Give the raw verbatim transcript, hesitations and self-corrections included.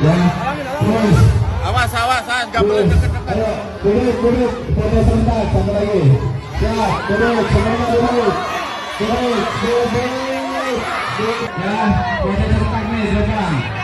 Ya, terus. Awas, awas, ah, nggak boleh deket-deket. Ayo, duduk, duduk, foto sebentar, satu lagi. Ya, duduk, semuanya duduk. Duduk, duduk, duduk. Ya, foto sebentar nih, sekarang.